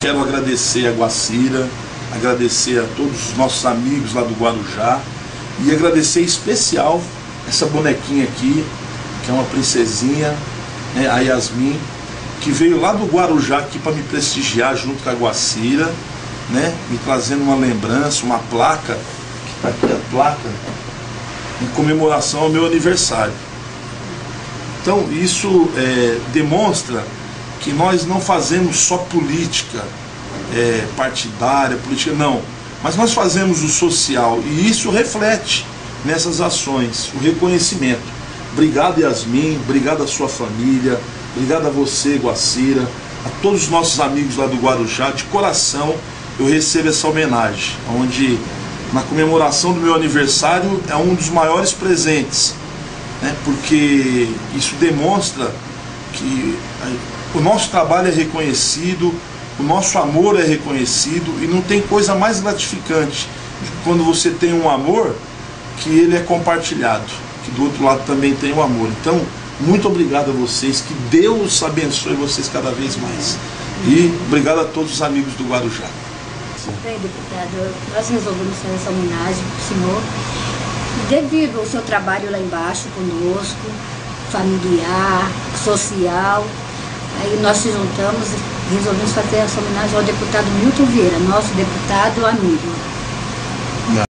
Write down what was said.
Quero agradecer a Guacira, agradecer a todos os nossos amigos lá do Guarujá e agradecer em especial essa bonequinha aqui, que é uma princesinha, né, a Yasmin, que veio lá do Guarujá aqui para me prestigiar junto com a Guacira, né, me trazendo uma lembrança, uma placa, que está aqui a placa, em comemoração ao meu aniversário. Então isso demonstra que nós não fazemos só política partidária, política não, mas nós fazemos o social e isso reflete nessas ações, o reconhecimento. Obrigado, Yasmin, obrigado à sua família, obrigado a você, Guacira, a todos os nossos amigos lá do Guarujá. De coração eu recebo essa homenagem, onde na comemoração do meu aniversário é um dos maiores presentes, né, porque isso demonstra que o nosso trabalho é reconhecido, o nosso amor é reconhecido e não tem coisa mais gratificante quando você tem um amor que ele é compartilhado, que do outro lado também tem o amor. Então, muito obrigado a vocês, que Deus abençoe vocês cada vez mais. E obrigado a todos os amigos do Guarujá. Bem, deputado, nós resolvemos fazer essa homenagem para o senhor, devido ao seu trabalho lá embaixo conosco, familiar, social. Aí nós se juntamos e resolvemos fazer essa homenagem ao deputado Milton Vieira, nosso deputado amigo.